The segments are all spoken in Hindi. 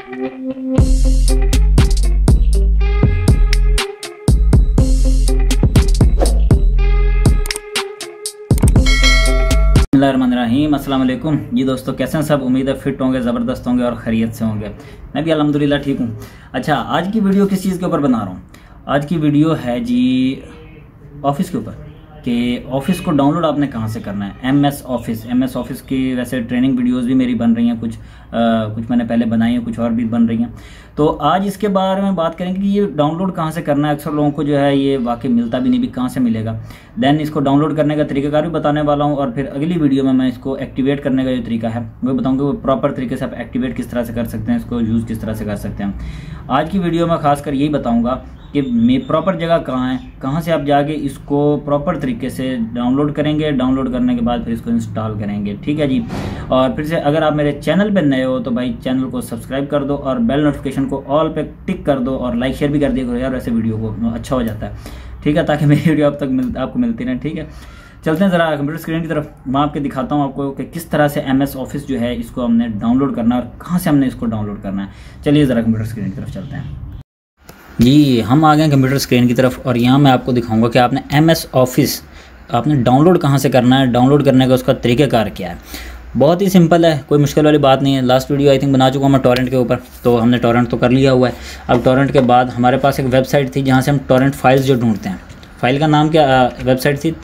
बिस्मिल्लाहिर्रहमानिर्रहीम। अस्सलाम वालेकुम जी दोस्तों, कैसे हैं सब? उम्मीद है फिट होंगे, ज़बरदस्त होंगे और खैरियत से होंगे। मैं भी अल्हम्दुलिल्लाह ठीक हूँ। अच्छा, आज की वीडियो किस चीज़ के ऊपर बना रहा हूँ? आज की वीडियो है जी ऑफिस के ऊपर कि ऑफिस को डाउनलोड आपने कहाँ से करना है। एमएस ऑफिस की वैसे ट्रेनिंग वीडियोस भी मेरी बन रही हैं, कुछ मैंने पहले बनाई हैं, कुछ और भी बन रही हैं। तो आज इसके बारे में बात करेंगे कि ये डाउनलोड कहाँ से करना है। अक्सर लोगों को जो है ये वाकई मिलता भी नहीं, भी कहाँ से मिलेगा। देन इसको डाउनलोड करने का तरीकाकार भी बताने वाला हूँ, और फिर अगली वीडियो में मैं इसको एक्टिवेट करने का जो तरीका है वो बताऊँगा, वो प्रॉपर तरीके से आप एक्टिवेट किस तरह से कर सकते हैं, इसको यूज़ किस तरह से कर सकते हैं। आज की वीडियो में खासकर यही बताऊँगा कि प्रॉपर जगह कहाँ है, कहाँ से आप जाके इसको प्रॉपर तरीके से डाउनलोड करेंगे। डाउनलोड करने के बाद फिर इसको इंस्टॉल करेंगे, ठीक है जी। और फिर से अगर आप मेरे चैनल पे नए हो तो भाई चैनल को सब्सक्राइब कर दो और बेल नोटिफिकेशन को ऑल पे टिक कर दो और लाइक शेयर भी कर दिया करो यार, ऐसे वीडियो को अच्छा हो जाता है, ठीक है, ताकि मेरी वीडियो आपको मिलती रहे, ठीक है। चलते हैं ज़रा कंप्यूटर स्क्रीन की तरफ। मैं आपके दिखाता हूँ आपको कि किस तरह से एमएस ऑफिस जो है इसको हमने डाउनलोड करना है और कहाँ से हमने इसको डाउनलोड करना है। चलिए ज़रा कंप्यूटर स्क्रीन की तरफ चलते हैं जी। हम आ गए कंप्यूटर स्क्रीन की तरफ और यहाँ मैं आपको दिखाऊंगा कि आपने एमएस ऑफिस आपने डाउनलोड कहाँ से करना है, डाउनलोड करने का उसका तरीक़ाकार क्या है। बहुत ही सिंपल है, कोई मुश्किल वाली बात नहीं है। लास्ट वीडियो आई थिंक बना चुका हूँ मैं टॉरेंट के ऊपर, तो हमने टॉरेंट तो कर लिया हुआ है। अब टॉरेंट के बाद हमारे पास एक वेबसाइट थी जहाँ से हम टॉरेंट फाइल्स जो ढूंढते हैं। फाइल का नाम क्या, वेबसाइट थी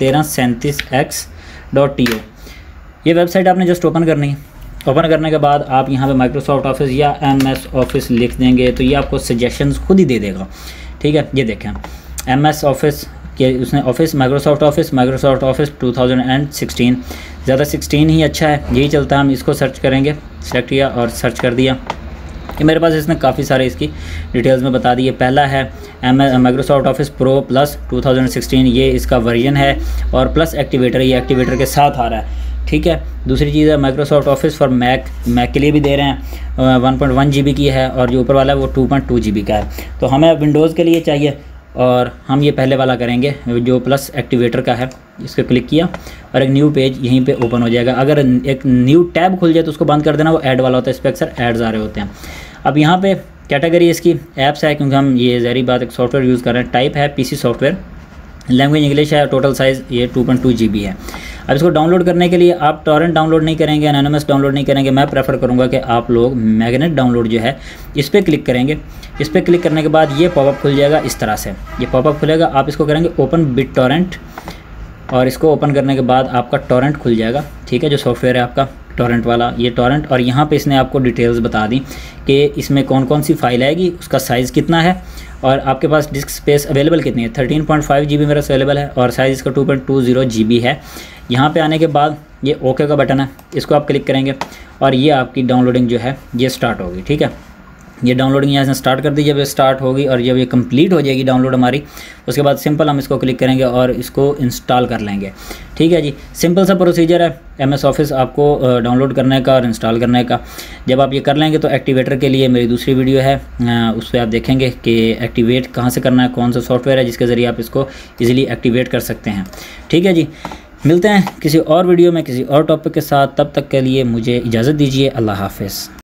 1337x.to। ये वेबसाइट आपने जस्ट ओपन करनी है। ओपन करने के बाद आप यहाँ पे माइक्रोसॉफ्ट ऑफिस या एमएस ऑफिस लिख देंगे तो ये आपको सजेशंस खुद ही दे देगा, ठीक है। ये देखें एमएस ऑफिस के उसने ऑफिस माइक्रोसॉफ्ट ऑफिस 2016, ज़्यादा 16 ही अच्छा है, यही चलता है। हम इसको सर्च करेंगे, सेलेक्ट किया और सर्च कर दिया कि मेरे पास इसने काफ़ी सारे इसकी डिटेल्स में बता दिए। पहला है माइक्रोसॉफ्ट ऑफिस प्रो प्लस 2016, ये इसका वर्जन है और प्लस एक्टिवेटर, ये एक्टिवेटर के साथ आ रहा है, ठीक है। दूसरी चीज़ है माइक्रोसॉफ्ट ऑफिस फॉर मैक के लिए भी दे रहे हैं, 1.1 GB की है और जो ऊपर वाला है वो 2.2 GB का है। तो हमें विंडोज़ के लिए चाहिए और हम ये पहले वाला करेंगे जो प्लस एक्टिवेटर का है। इसको क्लिक किया और एक न्यू पेज यहीं पे ओपन हो जाएगा। अगर एक न्यू टैब खुल जाए तो उसको बंद कर देना, वो ऐड वाला होता है, इस पर अक्सर एड्स आ रहे होते हैं। अब यहाँ पे कैटेगरी इसकी ऐप्स है, क्योंकि हम ये ज़हरी बात एक सॉफ्टवेयर यूज़ कर रहे हैं। टाइप है पीसी सॉफ्टवेयर, लैंग्वेज इंग्लिश है, टोटल साइज़ ये 2.2 GB है। अब इसको डाउनलोड करने के लिए आप टॉरेंट डाउनलोड नहीं करेंगे, एनोनिमस डाउनलोड नहीं करेंगे। मैं प्रेफर करूँगा कि आप लोग मैग्नेट डाउनलोड जो है इस पर क्लिक करेंगे। इस पर क्लिक करने के बाद ये पॉपअप खुल जाएगा, इस तरह से ये पॉपअप खुलेगा। आप इसको करेंगे ओपन बिट टॉरेंट और इसको ओपन करने के बाद आपका टॉरेंट खुल जाएगा, ठीक है। जो सॉफ्टवेयर है आपका टॉरेंट वाला, ये टॉरेंट, और यहाँ पे इसने आपको डिटेल्स बता दी कि इसमें कौन कौन सी फाइल आएगी, उसका साइज़ कितना है और आपके पास डिस्क स्पेस अवेलेबल कितनी है। 13.5 GB मेरा अवेलेबल है और साइज़ इसका 2.20 GB है। यहाँ पे आने के बाद ये ओके का बटन है, इसको आप क्लिक करेंगे और ये आपकी डाउनलोडिंग जो है ये स्टार्ट होगी, ठीक है। ये डाउनलोडिंग यहाँ से स्टार्ट कर दी। जब ये स्टार्ट होगी और जब ये कंप्लीट हो जाएगी डाउनलोड हमारी, उसके बाद सिंपल हम इसको क्लिक करेंगे और इसको इंस्टॉल कर लेंगे, ठीक है जी। सिंपल सा प्रोसीजर है एमएस ऑफिस आपको डाउनलोड करने का और इंस्टॉल करने का। जब आप ये कर लेंगे तो एक्टिवेटर के लिए मेरी दूसरी वीडियो है, उस पर आप देखेंगे कि एक्टिवेट कहाँ से करना है, कौन सा सॉफ्टवेयर है जिसके ज़रिए आप इसको ईज़िली एक्टिवेट कर सकते हैं, ठीक है जी। मिलते हैं किसी और वीडियो में किसी और टॉपिक के साथ, तब तक के लिए मुझे इजाज़त दीजिए। अल्लाह हाफ़िज़।